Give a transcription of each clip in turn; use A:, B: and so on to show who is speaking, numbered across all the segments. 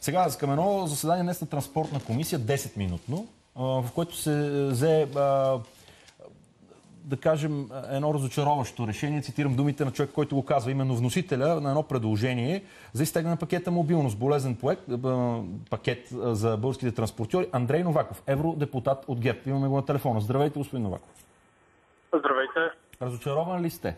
A: Сега към едно заседание днес на транспортна комисия, 10-минутно, в което се взе, да кажем, едно разочароващо решение. Цитирам думите на човек, който го казва, именно вносителя на едно предложение за изтегляне на пакета мобилност, болезнен пакет за българските транспортьори. Андрей Новаков, евродепутат от ГЕРБ. Имаме го на телефона. Здравейте, господин Новаков.
B: Здравейте.
A: Разочарован ли сте?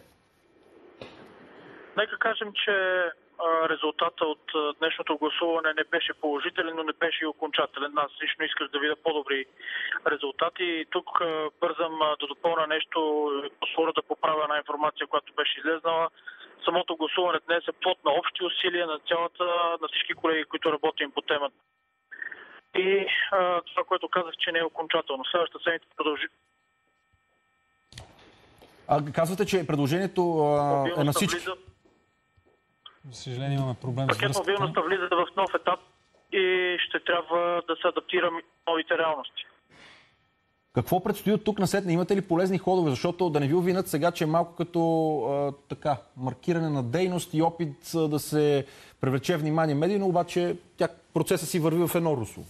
B: Нека кажем, че резултата от днешното гласуване не беше положителен, но не беше и окончателен. Аз лично исках да видя по-добри резултати. И тук бързам да допълня нещо, по-скоро да поправя една информация, която беше излезнала. Самото гласуване днес е плод на общи усилия на всички колеги, които работим по темата. И това, което казах, че не е окончателно. Следващата седмица продължи.
A: Казвате, че предложението е на всички.
C: За съжаление имаме проблем с връзката.
B: Мобилността влиза в нов етап и ще трябва да се адаптираме новите реалности.
A: Какво предстои от тук насетне? Имате ли полезни ходове? Защото да не ви обвинят сега, че е малко като маркиране на дейност и опит да се привлече внимание медийно, обаче процесът си върви в едно русло.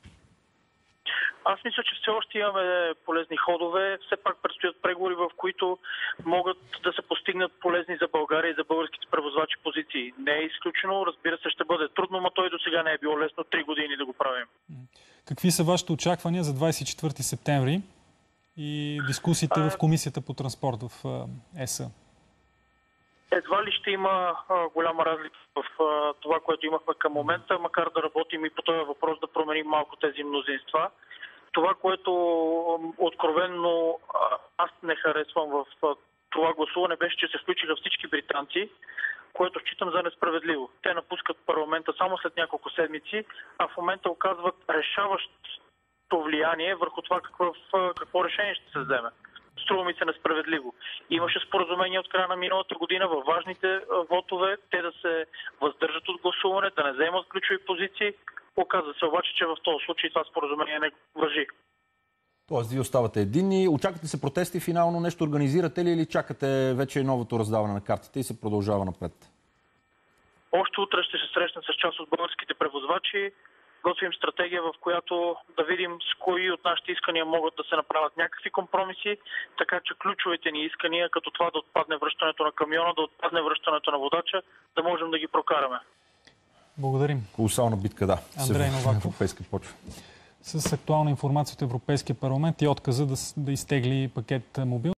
B: Аз мисля, че все още имаме полезни ходове. Все пак предстоят преговори, в които могат да се постигнат полезни за България и за българските превозвачи позиции. Не е изключено, разбира се, ще бъде трудно, но той до сега не е било лесно 3 години да го правим.
C: Какви са вашите очаквания за 24 септември и дискусиите в Комисията по транспорт в ЕС?
B: Едва ли ще има голяма разлика в това, което имахме към момента, макар да работим и по този въпрос да променим малко тези мнозинства. Това, което откровенно аз не харесвам в това гласуване, беше, че се включиха всички британци, което считам за несправедливо. Те напускат парламента само след няколко седмици, а в момента оказват решаващо влияние върху това какво решение ще се вземе. Струва ми се несправедливо. Имаше споразумение от края на миналата година във важните вотове, те да се въздържат от гласуване, да не вземат ключови позиции. Оказва се обаче, че в този случай това споразумение не важи.
A: Тоест, вие оставате единни. Очаквате се протести финално? Нещо организирате ли или чакате вече новото раздаване на картите и се продължава напред?
B: Още утре ще се срещна с част от българските превозвачи. Готвим стратегия, в която да видим с кои от нашите искания могат да се направят някакви компромиси, така че ключовите ни искания, като това да отпадне връщането на камиона, да отпадне връщането на водача, да можем да ги прокараме.
C: Благодарим.
A: Колосална битка, да.
C: Андрей Новаков.
A: Европейска почва.
C: С актуална информация от Европейския парламент и отказа да изтегли пакет мобил.